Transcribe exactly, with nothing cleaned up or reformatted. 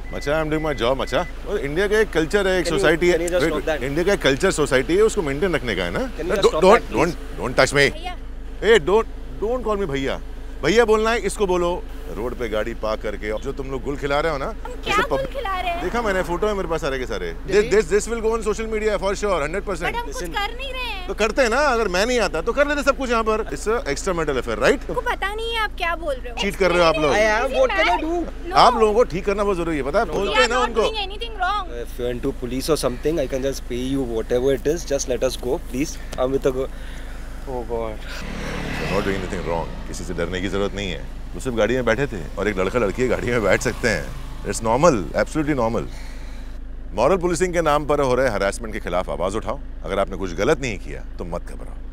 मचा, I am doing my job मचा। और इंडिया का एक कल्चर है, एक सोसाइटी है, इंडिया का एक कल्चर सोसाइटी है, उसको मेंटेन रखने का है ना। Don't don't don't touch me, ए डोंट डोंट कॉल मी भैया। भैया बोलना है इसको बोलो। रोड पे गाड़ी पार्क करके जो तुम लोग गुल खिला रहे हो ना, क्या गुल खिला रहे हैं? देखा मैंने, फोटो है मेरे पास सारे के सारे। This this will go on social media for sure, hundred percent. हम कुछ कर नहीं रहे हैं। तो करते हैं ना, अगर मैं नहीं आता तो कर लेते सब कुछ यहाँ पर। It's extra mental affair, right? आपको पता नहीं है आप क्या बोल रहे हो। चीट कर रहे हो आप लोग। I am, what can I do? आप लोगों को ठीक करना बहुत जरूरी है, पता है? बोलते हैं ना उनको। If you went to police or something, I can just pay you whatever it is. Just let us go, please. I'm with a go. Oh God. Not doing anything wrong. किसी से डरने की जरूरत नहीं है। वो सिर्फ गाड़ी में बैठे थे और एक लड़का लड़की गाड़ी में बैठ सकते हैं। It's normal, absolutely normal. Moral policing के नाम पर हो रहे हरासमेंट के खिलाफ आवाज उठाओ। अगर आपने कुछ गलत नहीं किया तो मत घबराओ।